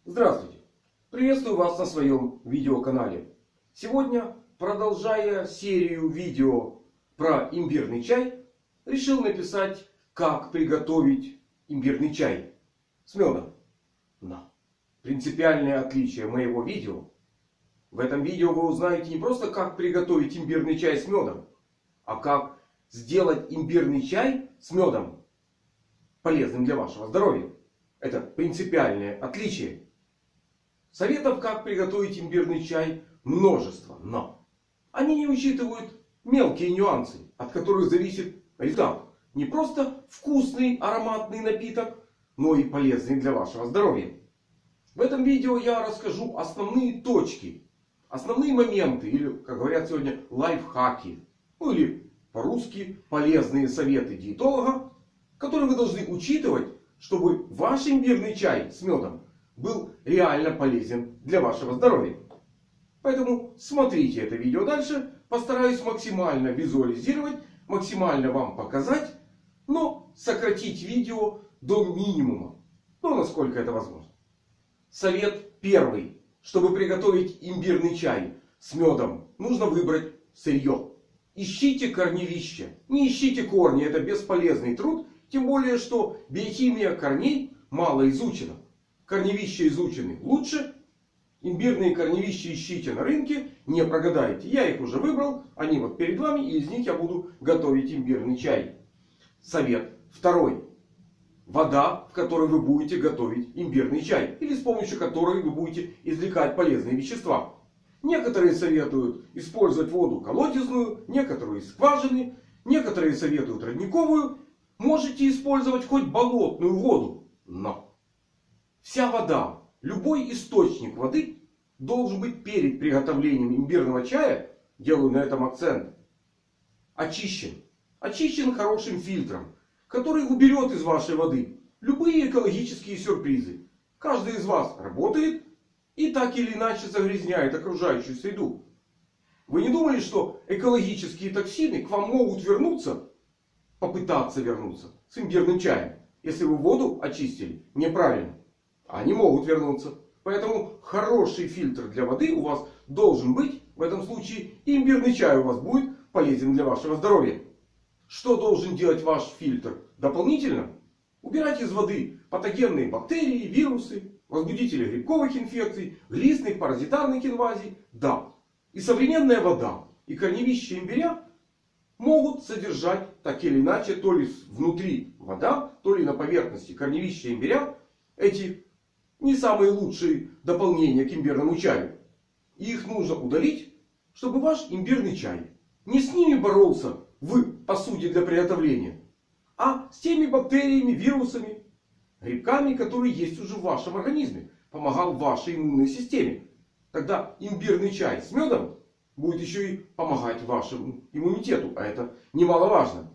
Здравствуйте! Приветствую вас на своем видеоканале. Сегодня, продолжая серию видео про имбирный чай, решил написать, как приготовить имбирный чай с медом. Но принципиальное отличие моего видео: в этом видео вы узнаете не просто, как приготовить имбирный чай с медом, а как сделать имбирный чай с медом полезным для вашего здоровья. Это принципиальное отличие. Советов, как приготовить имбирный чай, множество. Но они не учитывают мелкие нюансы, от которых зависит результат. Не просто вкусный ароматный напиток, но и полезный для вашего здоровья. В этом видео я расскажу основные точки, основные моменты, или, как говорят сегодня, лайфхаки. Или по-русски полезные советы диетолога, которые вы должны учитывать, чтобы ваш имбирный чай с медом был реально полезен для вашего здоровья. Поэтому смотрите это видео дальше. Постараюсь максимально визуализировать, максимально вам показать, но сократить видео до минимума. Ну, насколько это возможно. Совет первый. Чтобы приготовить имбирный чай с медом, нужно выбрать сырье. Ищите корневища. Не ищите корни. Это бесполезный труд. Тем более, что биохимия корней мало изучена. Корневища изучены лучше. Имбирные корневища ищите на рынке. Не прогадаете. Я их уже выбрал. Они вот перед вами. И из них я буду готовить имбирный чай. Совет второй. Вода, в которой вы будете готовить имбирный чай. Или с помощью которой вы будете извлекать полезные вещества. Некоторые советуют использовать воду колодезную. Некоторые из скважины. Некоторые советуют родниковую. Можете использовать хоть болотную воду. Но вся вода, любой источник воды должен быть перед приготовлением имбирного чая, делаю на этом акцент, очищен. Очищен хорошим фильтром, который уберет из вашей воды любые экологические сюрпризы. Каждый из вас работает и так или иначе загрязняет окружающую среду. Вы не думали, что экологические токсины к вам могут вернуться, попытаться вернуться с имбирным чаем, если вы воду очистили неправильно? Они могут вернуться. Поэтому хороший фильтр для воды у вас должен быть. В этом случае имбирный чай у вас будет полезен для вашего здоровья. Что должен делать ваш фильтр дополнительно? Убирать из воды патогенные бактерии, вирусы, возбудители грибковых инфекций, глистных, паразитарных инвазий. Да, и современная вода, и корневища имбиря могут содержать так или иначе, то ли внутри вода, то ли на поверхности корневища имбиря, эти не самые лучшие дополнения к имбирному чаю. И их нужно удалить, чтобы ваш имбирный чай не с ними боролся в посуде для приготовления, а с теми бактериями, вирусами, грибками, которые есть уже в вашем организме. Помогал вашей иммунной системе. Тогда имбирный чай с медом будет еще и помогать вашему иммунитету. А это немаловажно.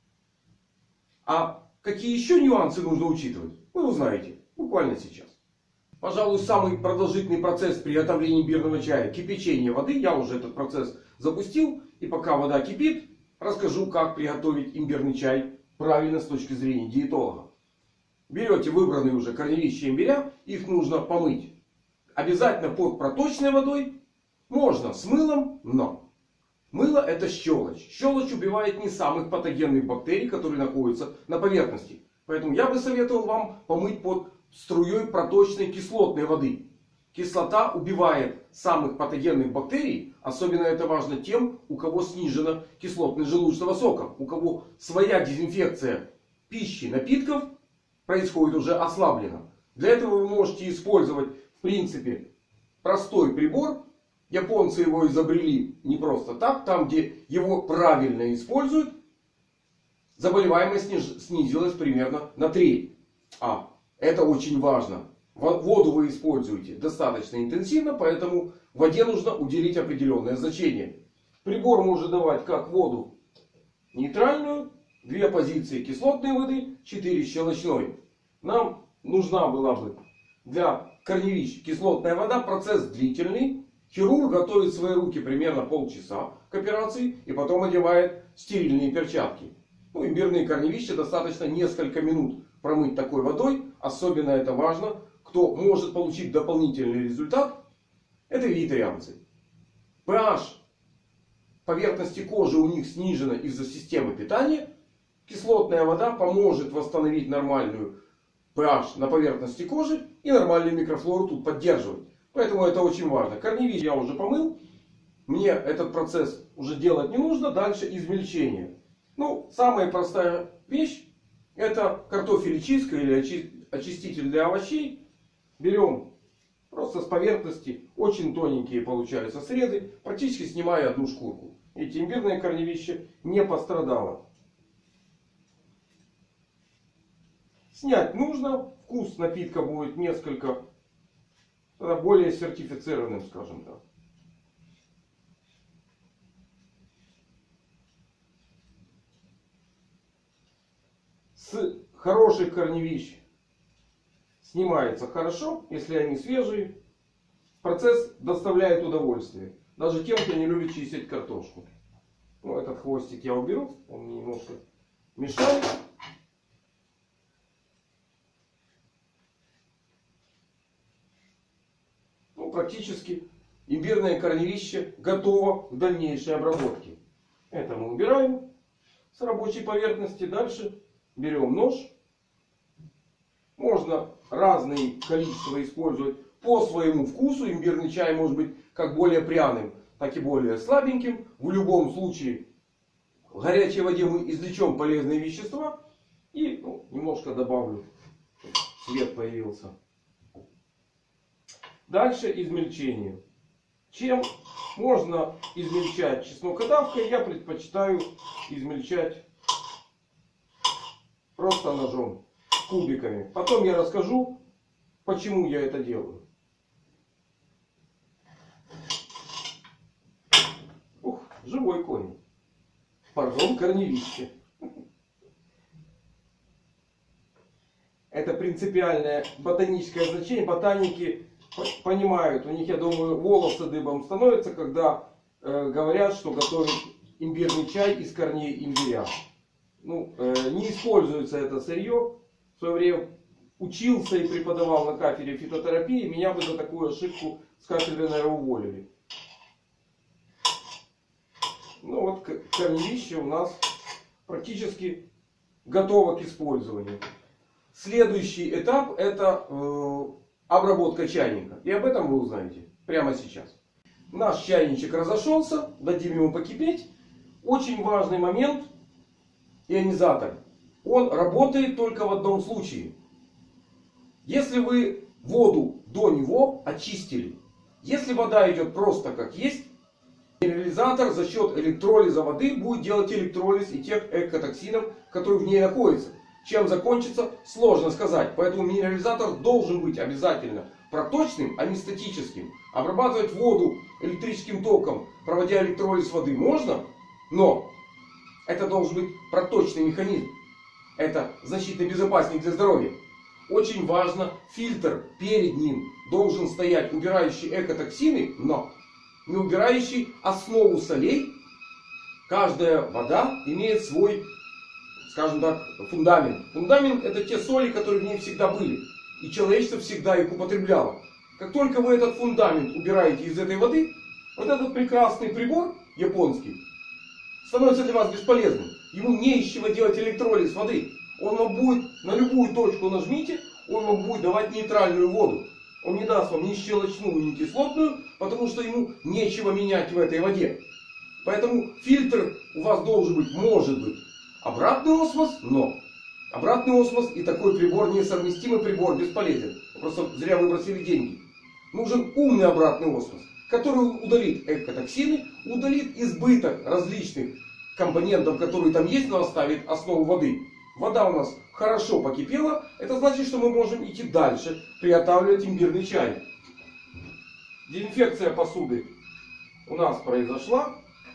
А какие еще нюансы нужно учитывать, вы узнаете буквально сейчас. Пожалуй, самый продолжительный процесс приготовления имбирного чая — кипячение воды. Я уже этот процесс запустил. И пока вода кипит, расскажу, как приготовить имбирный чай правильно с точки зрения диетолога. Берете выбранные уже корневища имбиря. Их нужно помыть. Обязательно под проточной водой. Можно с мылом, но мыло — это щелочь. Щелочь убивает не самых патогенных бактерий, которые находятся на поверхности. Поэтому я бы советовал вам помыть под струей проточной кислотной воды. Кислота убивает самых патогенных бактерий. Особенно это важно тем, у кого снижена кислотность желудочного сока. У кого своя дезинфекция пищи, напитков происходит уже ослабленно. Для этого вы можете использовать, в принципе, простой прибор. Японцы его изобрели не просто так. Там, где его правильно используют, заболеваемость снизилась примерно на треть. Это очень важно. Воду вы используете достаточно интенсивно, поэтому воде нужно уделить определенное значение. Прибор может давать как воду нейтральную, 2 позиции кислотной воды, 4 щелочной. Нам нужна была бы для корневищ кислотная вода. Процесс длительный. Хирург готовит свои руки примерно полчаса к операции и потом одевает стерильные перчатки. Имбирные корневища достаточно несколько минут промыть такой водой. Особенно это важно, кто может получить дополнительный результат, это вегетарианцы. pH поверхности кожи у них снижена из-за системы питания. Кислотная вода поможет восстановить нормальную pH на поверхности кожи и нормальную микрофлору тут поддерживать. Поэтому это очень важно. Корневищ я уже помыл. Мне этот процесс уже делать не нужно. Дальше измельчение. Ну, самая простая вещь. Это картофелечистка или очиститель для овощей. Берем просто с поверхности. Очень тоненькие получаются срезы. Практически снимая одну шкурку. Эти имбирное корневище не пострадало. Снять нужно. Вкус напитка будет несколько более сертифицированным, скажем так. С хороших корневищ снимается хорошо, если они свежие. Процесс доставляет удовольствие. Даже тем, кто не любит чистить картошку. Ну, этот хвостик я уберу. Он мне немножко мешает. Ну, практически имбирное корневище готово к дальнейшей обработке. Это мы убираем с рабочей поверхности. Дальше берем нож. Можно разные количества использовать по своему вкусу. Имбирный чай может быть как более пряным, так и более слабеньким. В любом случае в горячей воде мы извлечем полезные вещества. И немножко добавлю. Цвет появился. Дальше измельчение. Чем можно измельчать чеснокодавкой, я предпочитаю измельчать просто ножом, кубиками. Потом я расскажу, почему я это делаю. Ух, живой конь. Пардон, корневище. Это принципиальное ботаническое значение. Ботаники понимают, у них, я думаю, волосы дыбом становятся, когда говорят, что готовят имбирный чай из корней имбиря. Ну, не используется это сырье. В свое время учился и преподавал на кафедре фитотерапии. Меня бы за такую ошибку с кафедры, наверное, уволили. Ну вот корневище у нас практически готово к использованию. Следующий этап это обработка чайника. И об этом вы узнаете прямо сейчас. Наш чайничек разошелся. Дадим ему покипеть. Очень важный момент. Ионизатор. Он работает только в одном случае. Если вы воду до него очистили. Если вода идет просто как есть. Минерализатор за счет электролиза воды будет делать электролиз и тех экотоксинов, которые в ней находятся. Чем закончится, сложно сказать. Поэтому минерализатор должен быть обязательно проточным, а не статическим. Обрабатывать воду электрическим током, проводя электролиз воды, можно. Но это должен быть проточный механизм. Это защитный безопасник для здоровья. Очень важно, фильтр перед ним должен стоять, убирающий экотоксины, но не убирающий основу солей. Каждая вода имеет свой, скажем так, фундамент. Фундамент это те соли, которые в ней всегда были. И человечество всегда их употребляло. Как только вы этот фундамент убираете из этой воды, вот этот прекрасный прибор японский становится для вас бесполезным. Ему не из чего делать электролиз воды. Он вам будет, на любую точку нажмите, он вам будет давать нейтральную воду. Он не даст вам ни щелочную, ни кислотную, потому что ему нечего менять в этой воде. Поэтому фильтр у вас должен быть, может быть, обратный осмос, но обратный осмос и такой прибор, несовместимый прибор, бесполезен. Просто зря выбросили деньги. Нужен умный обратный осмос, который удалит экотоксины, удалит избыток различных компонентов, которые там есть, но оставит основу воды. Вода у нас хорошо покипела. Это значит, что мы можем идти дальше, приготавливать имбирный чай. Дезинфекция посуды у нас произошла.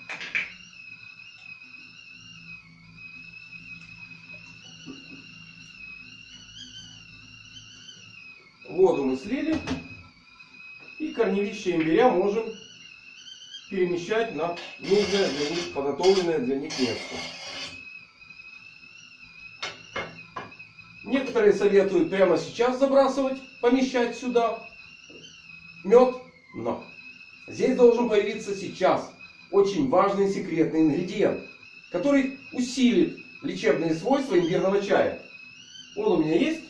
Воду мы слили. И корневище имбиря можем перемещать на нужное для них, подготовленное для них место. Некоторые советуют прямо сейчас забрасывать, помещать сюда мед. Но здесь должен появиться сейчас очень важный секретный ингредиент, который усилит лечебные свойства имбирного чая. Он у меня есть.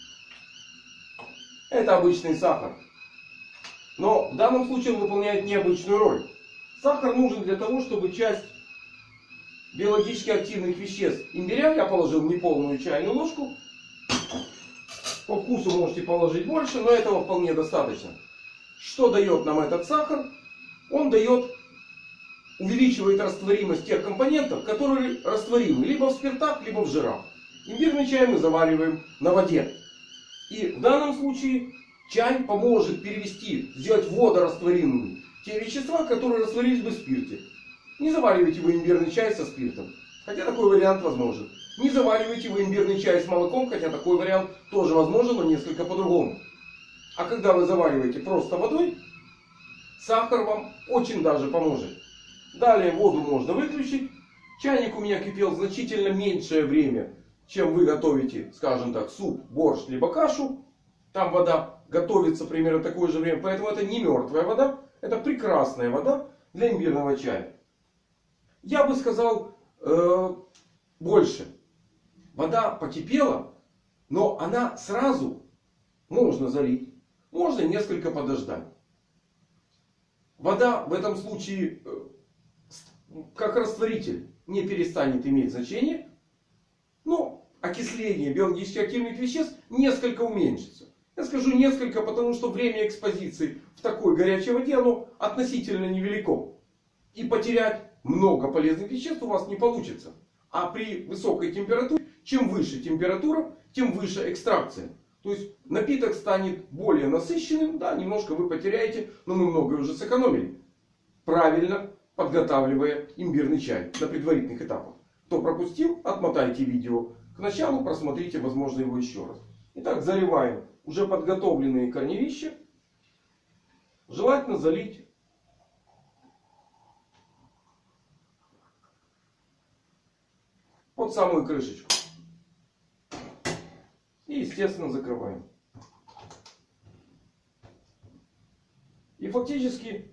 Это обычный сахар. Но в данном случае он выполняет необычную роль. Сахар нужен для того, чтобы часть биологически активных веществ имбиря, я положил неполную чайную ложку. По вкусу можете положить больше, но этого вполне достаточно. Что дает нам этот сахар? Он увеличивает растворимость тех компонентов, которые растворимы либо в спиртах, либо в жирах. Имбирный чай мы завариваем на воде. И в данном случае чай поможет сделать водорастворимыми те вещества, которые растворились бы в спирте. Не заваривайте вы имбирный чай со спиртом, хотя такой вариант возможен. Не заваривайте вы имбирный чай с молоком, хотя такой вариант тоже возможен, но несколько по-другому. А когда вы завариваете просто водой, сахар вам очень даже поможет. Далее воду можно выключить. Чайник у меня кипел значительно меньшее время, чем вы готовите, скажем так, суп, борщ, либо кашу. Там вода готовится примерно такое же время. Поэтому это не мертвая вода. Это прекрасная вода для имбирного чая. Я бы сказал больше. Вода покипела, но она сразу можно залить. Можно несколько подождать. Вода в этом случае как растворитель не перестанет иметь значение. Но окисление биологически активных веществ несколько уменьшится. Я скажу несколько, потому что время экспозиции в такой горячей воде оно относительно невелико. И потерять много полезных веществ у вас не получится. А при высокой температуре, чем выше температура, тем выше экстракция. То есть напиток станет более насыщенным. Да, немножко вы потеряете, но мы многое уже сэкономили. Правильно подготавливая имбирный чай на предварительных этапах. Кто пропустил, отмотайте видео к началу, просмотрите, возможно, его еще раз. Итак, заливаем уже подготовленные корневища. Желательно залить под самую крышечку. И, естественно, закрываем. И фактически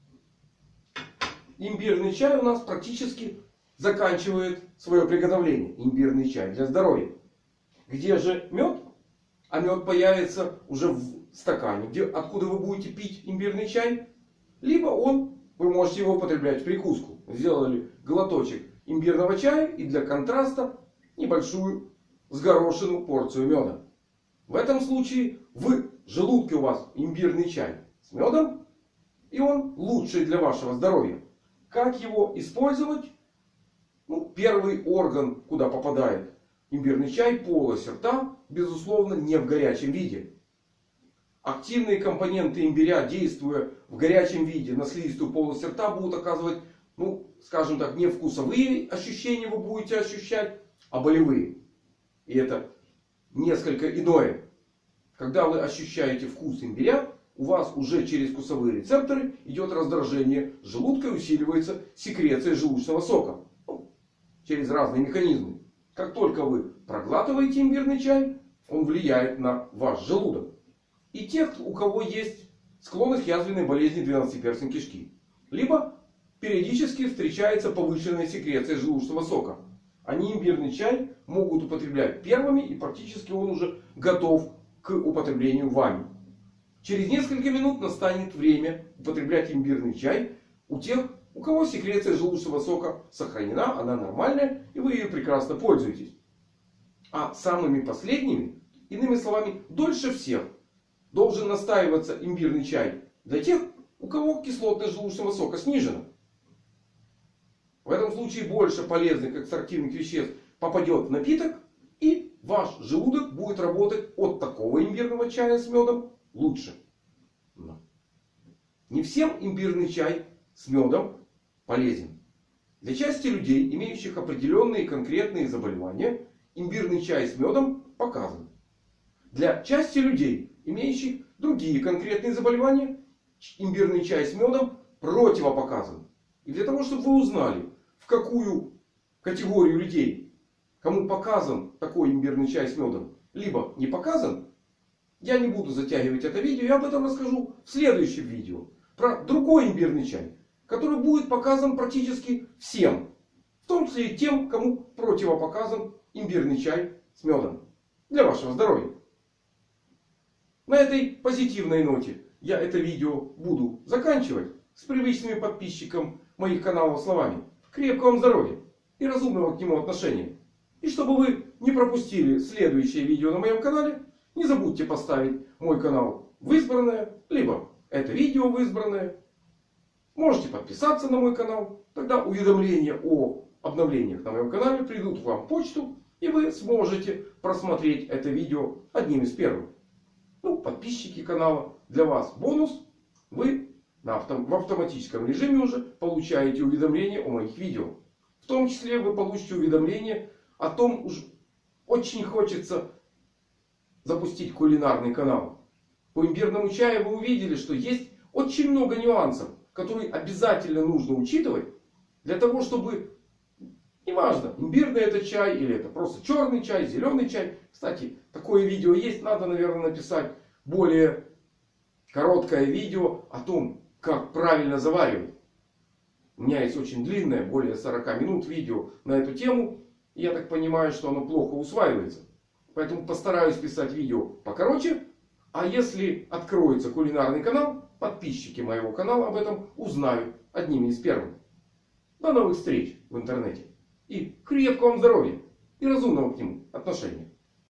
имбирный чай у нас практически заканчивает свое приготовление. Имбирный чай для здоровья. Где же мед? А мед появится уже в стакане, откуда вы будете пить имбирный чай. Либо вы можете его употреблять в прикуску. Сделали глоточек имбирного чая и для контраста небольшую с горошину порцию меда. В этом случае в желудке у вас имбирный чай с медом. И он лучший для вашего здоровья. Как его использовать? Первый орган, куда попадает имбирный чай, полость рта, безусловно, не в горячем виде. Активные компоненты имбиря, действуя в горячем виде на слизистую полость рта, будут оказывать, скажем так, не вкусовые ощущения вы будете ощущать, а болевые. И это несколько иное. Когда вы ощущаете вкус имбиря, у вас уже через вкусовые рецепторы идет раздражение желудка и усиливается секреция желудочного сока. Через разные механизмы. Как только вы проглатываете имбирный чай, он влияет на ваш желудок. И тех, у кого есть склонность к язвенной болезни 12-перстной кишки. Либо периодически встречается повышенная секреция желудочного сока. Они имбирный чай могут употреблять первыми, и практически он уже готов к употреблению вами. Через несколько минут настанет время употреблять имбирный чай у тех, у кого секреция желудочного сока сохранена, она нормальная, и вы ею прекрасно пользуетесь. А самыми последними, иными словами, дольше всех должен настаиваться имбирный чай для тех, у кого кислотность желудочного сока снижена. В этом случае больше полезных экстрактивных веществ попадет в напиток, и ваш желудок будет работать от такого имбирного чая с медом лучше. Но не всем имбирный чай с медом полезен. Для части людей, имеющих определенные конкретные заболевания, имбирный чай с медом показан. Для части людей, имеющих другие конкретные заболевания, имбирный чай с медом противопоказан. И для того, чтобы вы узнали, в какую категорию людей, кому показан такой имбирный чай с медом, либо не показан, я не буду затягивать это видео. Я об этом расскажу в следующем видео. Про другой имбирный чай, который будет показан практически всем. В том числе и тем, кому противопоказан имбирный чай с медом. Для вашего здоровья. На этой позитивной ноте я это видео буду заканчивать с привычными подписчикам моих каналов словами. Крепкого вам здоровья и разумного к нему отношения. И чтобы вы не пропустили следующее видео на моем канале, не забудьте поставить мой канал в избранное, либо это видео в избранное. Можете подписаться на мой канал. Тогда уведомления о обновлениях на моем канале придут вам в почту. И вы сможете просмотреть это видео одним из первых. Подписчики канала, для вас бонус. Вы в автоматическом режиме уже получаете уведомления о моих видео. В том числе вы получите уведомления о том, уж очень хочется запустить кулинарный канал. По имбирному чаю вы увидели, что есть очень много нюансов, которые обязательно нужно учитывать. Для того, чтобы, неважно, имбирный это чай или это просто черный чай, зеленый чай. Кстати, такое видео есть. Надо, наверное, написать более короткое видео о том, как правильно заваривать. У меня есть очень длинное, более 40 минут видео на эту тему. И я так понимаю, что оно плохо усваивается. Поэтому постараюсь писать видео покороче. А если откроется кулинарный канал, подписчики моего канала об этом узнают одними из первых. До новых встреч в интернете. И крепкого вам здоровья. И разумного к нему отношения.